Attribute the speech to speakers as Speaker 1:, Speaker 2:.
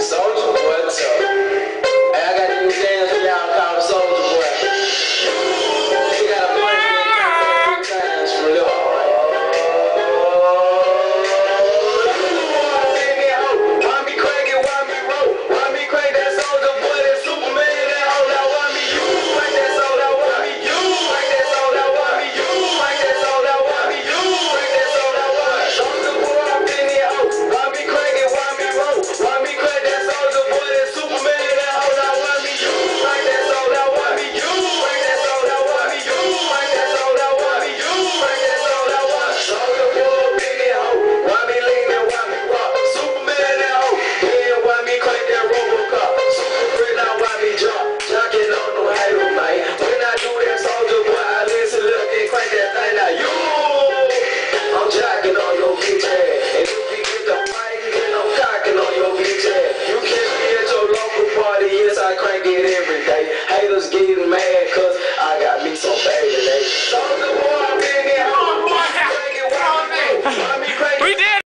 Speaker 1: Soldier Boy, what's up? Hey, I got a new dance for y'all called Soldier Boy. You gotta punch me and crack that 3 times from left. Why me crank it, why me roll? Why me crank that Soldier Boy, that Superman, that hoe? Now why me you crank that soul? Now why me you crank that soul? Now why me you crank that soul? Now why me you crank that soul? Now why Soldier Boy up in here, hoe? Why me crank it, why me roll? Why me crank that Soldier Boy, that Superman, that hoe? Now why me you crank that soul? Now why me you crank that soul? Now why me you crank that soul? Now why me you crank that soul? Now why Soldier Boy up in here, hoe? Why me lean and why me rock? Superman, that hoe? Yeah, why me crank that Robocop? Super free, now why me drop? Jocking on no hater, man. When I do that Soldier Boy, I listen, look and crank that thing. Now you, I'm jocking on your bitch ass. And if we get the fight, then I'm cocking on your bitch ass. You catch me at your local party, yes, I crank it in.